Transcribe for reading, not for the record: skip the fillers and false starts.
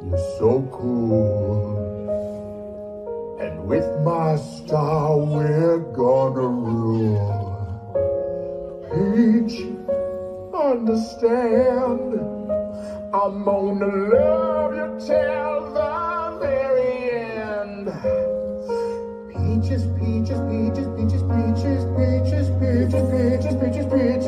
so cool. And with my star, we're gonna rule. Peach, understand, I'm gonna love you till the very end. Peaches, peaches, peaches, peaches, peaches, peaches, peaches, peaches, peaches, peaches.